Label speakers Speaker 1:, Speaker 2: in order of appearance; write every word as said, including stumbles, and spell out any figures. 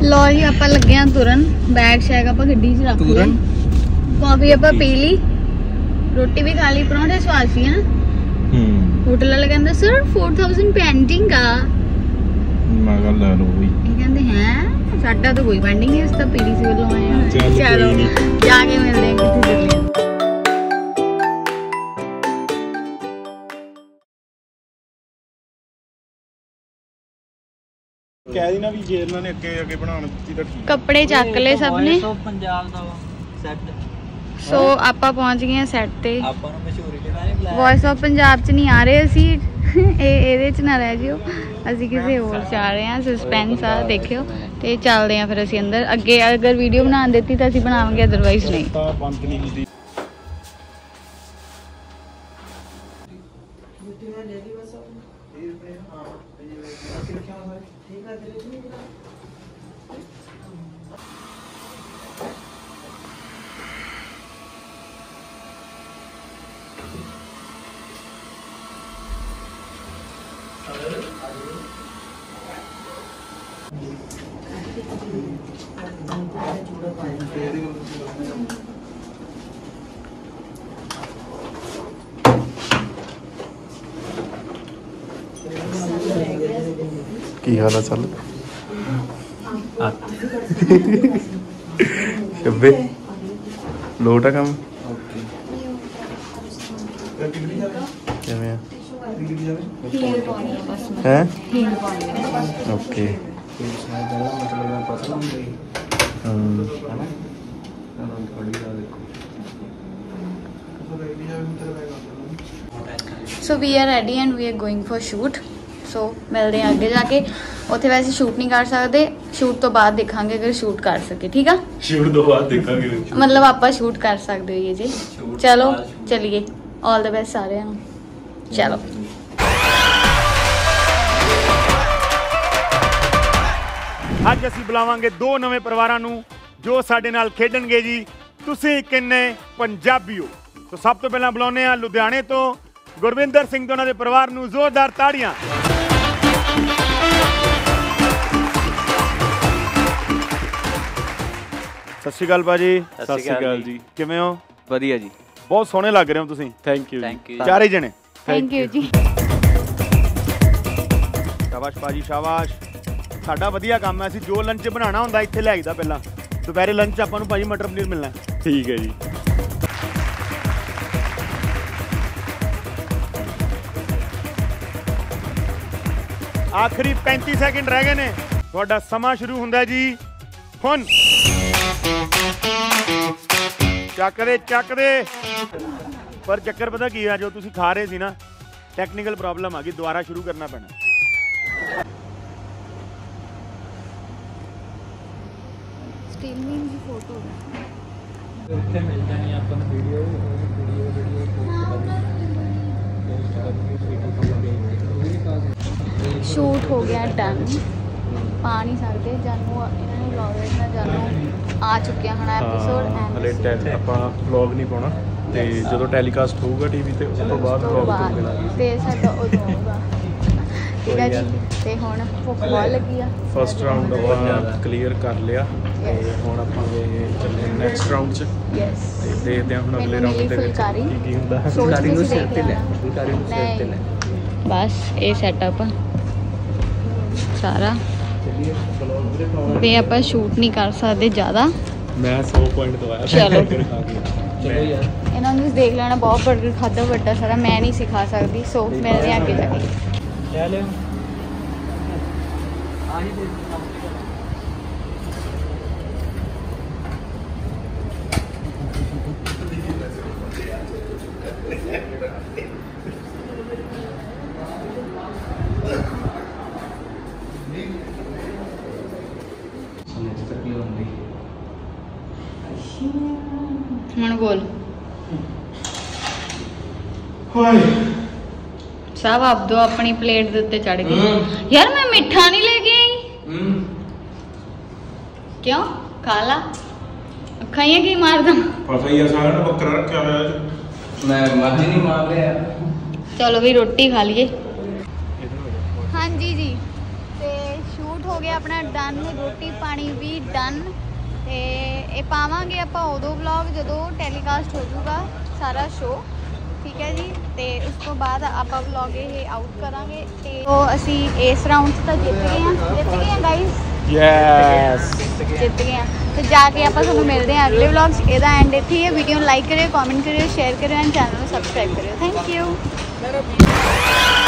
Speaker 1: लो जी आप लगे हैं तुरन बैग शैग आप गड्डी च रख लिया कॉफी आप पी ली रोटी भी खा ली परौंठे स्वाद सी है होटल वाला कहंदा सर फोर थाउजेंड पेंडिंग का मैं कह ले लो भाई कहंदे हैं साडा तो कोई पेंडिंग है इस तो पीडीसी वालों आए हैं चलो जाके मिलते हैं किसी दिन
Speaker 2: कह देना भी जे इन्होंने अगे अगे बनाने ਦਿੱਤੀ ਤਾਂ ਠੀਕ
Speaker 1: कपड़े ਚੱਕ ले सबने
Speaker 3: पंजाब ਦਾ ਸੈੱਟ
Speaker 1: ਸੋ ਆਪਾਂ ਪਹੁੰਚ ਗਏ ਆ ਸੈੱਟ ਤੇ
Speaker 3: ਆਪਾਂ ਨੂੰ ਮਸ਼ਹੂਰੀ ਦਿਵਾਣੇ ਬੁਲਾਇਆ
Speaker 1: ਵੌਇਸ ਆਫ ਪੰਜਾਬ ਚ ਨਹੀਂ ਆ ਰਹੇ ਅਸੀਂ ਇਹ ਇਹਦੇ ਚ ਨਾ ਰਹਿ ਜਿਓ ਅਸੀਂ ਕਿਸੇ ਹੋਰ ਚ ਆ ਰਹੇ ਆ ਸਸਪੈਂਸ ਆ ਦੇਖਿਓ ਤੇ ਚੱਲਦੇ ਆ ਫਿਰ ਅਸੀਂ ਅੰਦਰ ਅੱਗੇ ਅਗਰ ਵੀਡੀਓ ਬਣਾਉਣ ਦਿੱਤੀ ਤਾਂ ਅਸੀਂ ਬਣਾਵਾਂਗੇ ਅਦਰਵਾਈਜ਼ ਨਹੀਂ
Speaker 2: ਤਾਂ ਬੰਦ ਨਹੀਂ ਹੁੰਦੀ की हाल है चल शब्बे लोट है काम है okay
Speaker 1: so we are ready and we are going for shoot so मिलते हैं अगे जाके उत्थे वैसे शूट नहीं कर सकते शूट तो बाद देखांगे अगर शूट कर सके ठीक है
Speaker 2: शूट तो बाद देखांगे
Speaker 1: मतलब आप शूट कर सकते हो ये जी चलो चलिए ऑल द बेस्ट सारे चलो
Speaker 2: ਅੱਜ ਅਸੀਂ ਬੁਲਾਵਾਂਗੇ ਦੋ ਨਵੇਂ ਪਰਿਵਾਰਾਂ ਨੂੰ ਜੋ ਸਾਡੇ ਨਾਲ ਖੇਡਣਗੇ ਜੀ ਤੁਸੀਂ ਕਿੰਨੇ ਪੰਜਾਬੀ ਹੋ तो सब तो पहला बुलाने आ लुधियाने तो गुरविंदर सिंह तो उन्होंने परिवार नू जोरदार ताड़ियां सत श्री अकाल भाजी
Speaker 3: सत श्री अकाल जी
Speaker 2: किवें हो
Speaker 3: वधिया जी
Speaker 2: बहुत सोहने लग रहे हो तुसीं थैंक यू
Speaker 3: थैंक यू
Speaker 2: चारे जने
Speaker 1: थैंक यू जी
Speaker 2: शाबाश भाजी शाबाश साडा वधिया काम है असीं जो लंच बनाना हुंदा इत्थे ले आईदा पहला दोपहरे लंच आपां नूं भाजी मटर पनीर मिलना ठीक है जी आखिरी पैंती सैकेंड रह गए ने तुहाडा समा शुरू हुंदा जी हुण ਚੱਕ ਦੇ ਚੱਕ ਦੇ पर चक्कर पता की है जो तुसीं खा रहे सी ना टैक्नीकल प्रॉब्लम आ गई दोबारा शुरू करना पैना
Speaker 1: स्टीलिंग की फोटो
Speaker 3: ਉੱਥੇ ਮਿਲ ਜਾਣੀ ਆਪਾਂ ਨੂੰ ਵੀਡੀਓ ਵੀਡੀਓ ਵੀਡੀਓ
Speaker 1: शूट हो गया डन पा नहीं सकते जानू इन्होंने व्लॉगर ना जानू आ चुके हैं एपिसोड
Speaker 2: हले ਆਪਾਂ ਵਲੌਗ ਨਹੀਂ ਪਾਉਣਾ ਤੇ ਜਦੋਂ ਟੈਲੀਕਾਸਟ ਹੋਊਗਾ ਟੀਵੀ ਤੇ ਉਸ ਤੋਂ ਬਾਅਦ ਵਲੌਗ ਪਾਉਣਾ
Speaker 1: ਤੇ ਸਾਡਾ ਉਦੋਂ ਹੋਊਗਾ ਠੀਕ ਹੈ ਜੀ ਤੇ ਹੁਣ ਭੁੱਖ ਬਹੁਤ ਲੱਗੀ ਆ
Speaker 2: ਫਸਟ ਰਾਉਂਡ ਆਪਾਂ ਕਲੀਅਰ ਕਰ ਲਿਆ ਤੇ ਹੁਣ ਆਪਾਂ ਚੱਲੇ ਨੈਕਸਟ ਰਾਉਂਡ 'ਚ
Speaker 1: ਯੈਸ
Speaker 2: ਤੇ ਦੇਖਦੇ ਹਾਂ ਹੁਣ ਅਗਲੇ ਰਾਉਂਡ ਦੇ ਵਿੱਚ ਕੀ ਕੀ ਹੁੰਦਾ
Speaker 3: ਫੁਲਕਾਰੀ ਨੂੰ ਸਿਰ ਤੇ ਲੈ ਫੁਲਕਾਰੀ ਨੂੰ ਸਿਰ ਤੇ ਲੈ
Speaker 1: ਬਸ ਇਹ ਸੈਟਅਪ ਸਾਰਾ ਤੇ ਆਪਾਂ ਸ਼ੂਟ ਨਹੀਂ ਕਰ ਸਕਦੇ ਜ਼ਿਆਦਾ
Speaker 2: ਮੈਂ ਸੌ ਪੁਆਇੰਟ ਦਵਾਇਆ
Speaker 1: ਚਲੋ
Speaker 3: ਚਲੋ ਯਾਰ
Speaker 1: ਇਹਨਾਂ ਨੂੰ ਦੇਖ ਲੈਣਾ ਬਹੁਤ ਬਰਗਰ ਖਾਦਾ ਵੱਡਾ ਸਾਰਾ ਮੈਂ ਨਹੀਂ ਸਿਖਾ ਸਕਦੀ ਸੋ ਮਿਲਦੇ ਹਾਂ ਅੱਗੇ ਜਾ ਕੇ
Speaker 3: ਲੈ ਲਿਓ ਆਹੀ ਦੇ
Speaker 1: ਹੁਣ ਬੋਲ
Speaker 2: ਹਾਏ
Speaker 1: सब आप दो अपनी प्लेट दे उत्ते चढ़ गए यार मैं मिठा नहीं लेके आई क्यों काला खाइए की मार दूं
Speaker 2: पता ही है सारा ने बकरा रखा हुआ है
Speaker 3: मैं मर्जी नहीं मार रहा
Speaker 1: चलो भी रोटी खा लिए हाँ जी जी ते शूट हो ਹੋ ਗਿਆ ਆਪਣਾ ਡਨ, ਰੋਟੀ ਪਾਣੀ ਵੀ ਡਨ। ਤੇ ਇਹ ਪਾਵਾਂਗੇ ਆਪਾਂ ਉਦੋਂ ਵਲੌਗ ਜਦੋਂ ਟੈਲੀਕਾਸਟ ਹੋ ਜਾਊਗਾ ਸਾਰਾ ਸ਼ੋਅ, ਠੀਕ ਹੈ ਜੀ। ਤੇ ਉਸ ਤੋਂ ਬਾਅਦ ਆਪਾਂ ਵਲੌਗ ਇਹ ਆਊਟ ਕਰਾਂਗੇ। ਤੇ ਉਹ ਅਸੀਂ ਇਸ ਰਾਊਂਡ 'ਚ ਤਾਂ ਜਿੱਤ ਗਏ ਹਾਂ, ਜਿੱਤ ਗਏ ਹਾਂ ਗਾਈਜ਼,
Speaker 2: ਯੈਸ
Speaker 1: ਜਿੱਤ ਗਏ ਹਾਂ। ਤੇ ਜਾ ਕੇ ਆਪਾਂ ਤੁਹਾਨੂੰ ਮਿਲਦੇ ਹਾਂ ਅਗਲੇ ਵਲੌਗ 'ਚ। ਇਹਦਾ ਐਂਡ ਇੱਥੇ ਹੀ ਹੈ। ਵੀਡੀਓ ਨੂੰ ਲਾਈਕ ਕਰਿਓ, ਕਮੈਂਟ ਕਰਿਓ, ਸ਼ੇਅਰ ਕਰਿਓ ਐਂਡ ਚੈਨਲ ਨੂੰ ਸਬਸਕ੍ਰਾਈਬ ਕਰਿਓ। Thank you.